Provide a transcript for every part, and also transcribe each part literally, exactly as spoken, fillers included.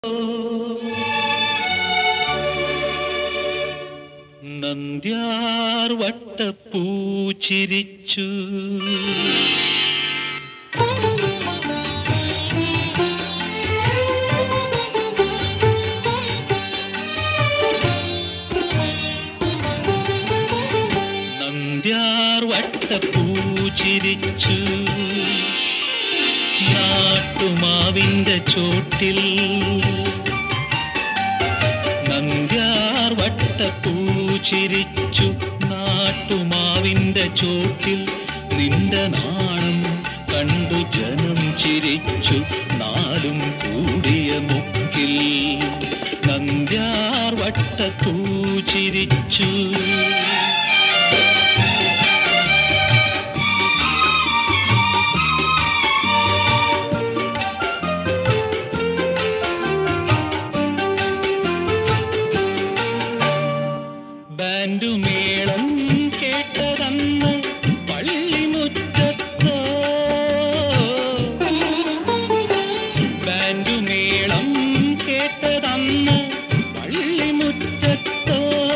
നന്ദ്യാർ വട്ടപ്പൂ ചിരിച്ചു. നന്ദ്യാർ വട്ടപ്പൂ ചിരിച്ചു. നാട്ടുമാവിന്റെ ചോട്ടിൽ നന്ദ്യാർ വട്ടപ്പൂ ചിരിച്ചു. നാട്ടുമാവിന്റെ ചോട്ടിൽ നിന്റെ നാണം കണ്ടു ജനം ചിരിച്ചു. നാലും കൂടിയ മുക്കിൽ നന്ദ്യാർ വട്ടപ്പൂ ചിരിച്ചു. ബാൻഡുമേളം കേട്ടതന്ന് പള്ളിമുറ്റത്തോ. ബാൻഡുമേളം കേട്ടതന്ന് പള്ളിമുറ്റത്തോ.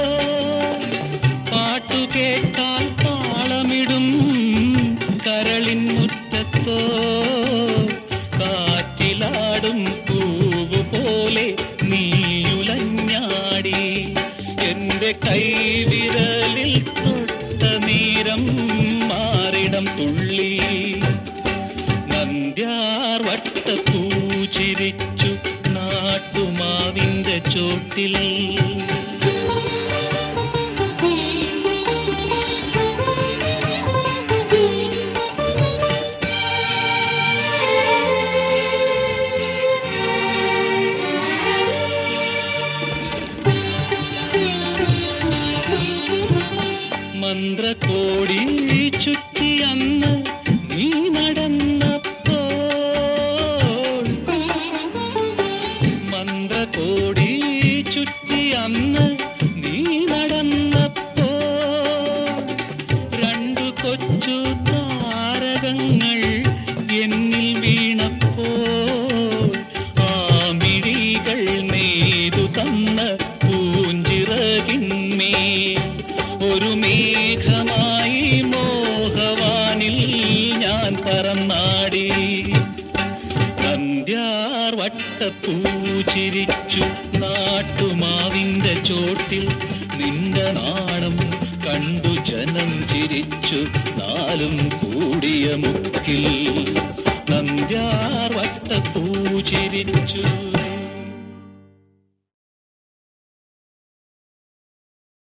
പാട്ടു കേട്ടാൽ താളമിടും കരളിൻ മുറ്റത്തോ. കാറ്റിലാടും പൂവ് പോലെ നീയുലഞ്ഞാടി. എന്റെ കൈവിരലിൽ തൊട്ട നേരം മാറിടം തുള്ളി. നന്ദ്യാർ വട്ടപ്പൂ ചിരിച്ചു. നാട്ടുമാവിന്റെ ചോട്ടിൽ മന്ത്രകോടി ചുറ്റി അന്ന് നീ നടന്നപ്പോൾ. മന്ത്രകോടി ചുറ്റി അന്ന് നീ നടന്നപ്പോൾ. രണ്ടു കൊച്ചു താരകങ്ങൾ എന്നിൽ വീണപ്പോൾ. ആ മിഴികൾ നെയ്തു തന്ന പൂഞ്ചിറകിന്മേൽ ഒരു മേഘമായി മോഹവാനിൽ ഞാൻ പറന്നാടി. നന്ദ്യാർ വട്ടപ്പൂ ചിരിച്ചു. നാട്ടുമാവിന്റെ ചോട്ടിൽ നിന്റെ നാണം കണ്ടു ജനം ചിരിച്ചു. നാലും കൂടിയ മുക്കിൽ നന്ദ്യാർ വട്ടപ്പൂ ചിരിച്ചു.